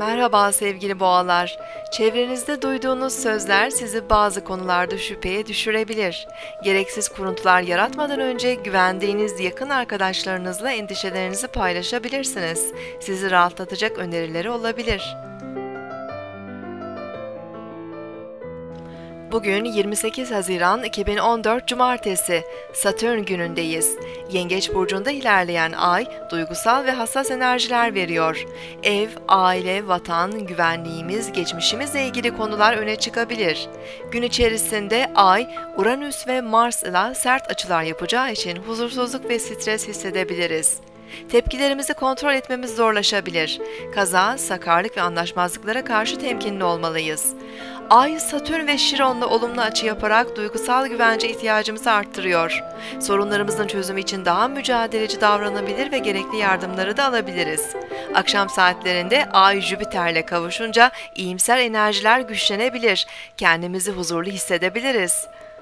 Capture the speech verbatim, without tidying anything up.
Merhaba sevgili boğalar. Çevrenizde duyduğunuz sözler sizi bazı konularda şüpheye düşürebilir. Gereksiz kuruntular yaratmadan önce güvendiğiniz yakın arkadaşlarınızla endişelerinizi paylaşabilirsiniz. Sizi rahatlatacak önerileri olabilir. Bugün yirmi sekiz Haziran iki bin on dört Cumartesi, Satürn günündeyiz. Yengeç burcunda ilerleyen ay, duygusal ve hassas enerjiler veriyor. Ev, aile, vatan, güvenliğimiz, geçmişimizle ilgili konular öne çıkabilir. Gün içerisinde ay, Uranüs ve Mars ile sert açılar yapacağı için huzursuzluk ve stres hissedebiliriz. Tepkilerimizi kontrol etmemiz zorlaşabilir. Kaza, sakarlık ve anlaşmazlıklara karşı temkinli olmalıyız. Ay, Satürn ve Şiron'la olumlu açı yaparak duygusal güvence ihtiyacımızı arttırıyor. Sorunlarımızın çözümü için daha mücadeleci davranabilir ve gerekli yardımları da alabiliriz. Akşam saatlerinde Ay, Jüpiter'le kavuşunca iyimser enerjiler güçlenebilir. Kendimizi huzurlu hissedebiliriz.